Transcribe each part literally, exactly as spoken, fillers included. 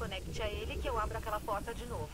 conecte a ele que eu abro aquela porta de novo.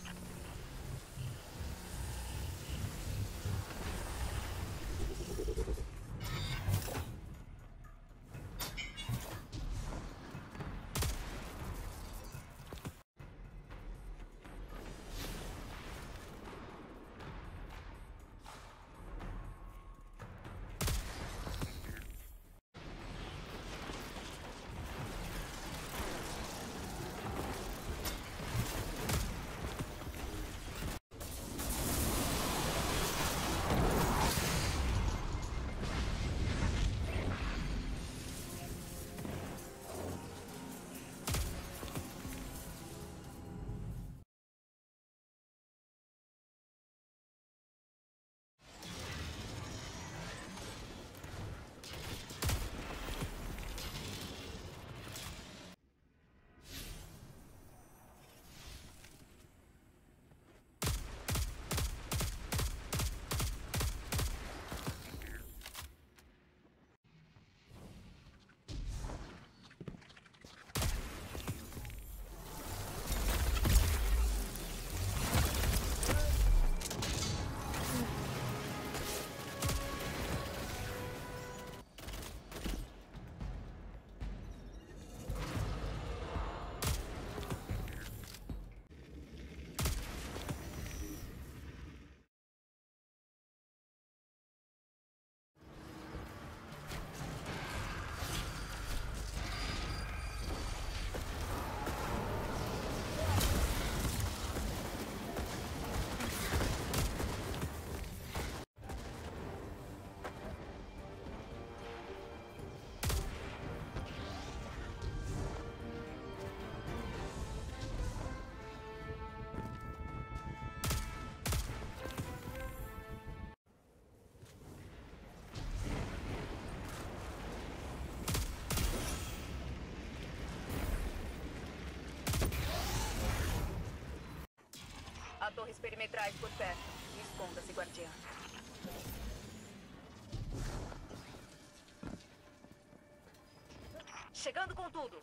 Há torres perimetrais por perto. Esconda-se, guardiã. Chegando com tudo.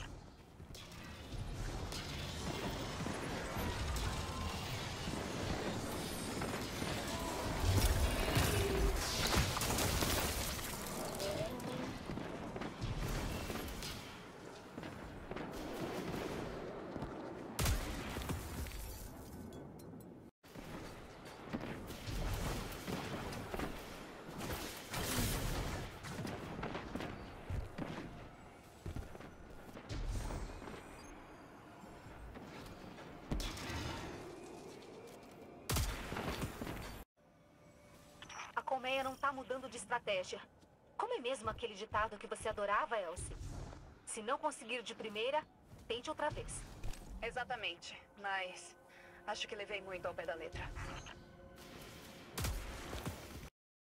A colmeia não tá mudando de estratégia. Como é mesmo aquele ditado que você adorava, Elsie? Se não conseguir de primeira, tente outra vez. Exatamente, mas acho que levei muito ao pé da letra.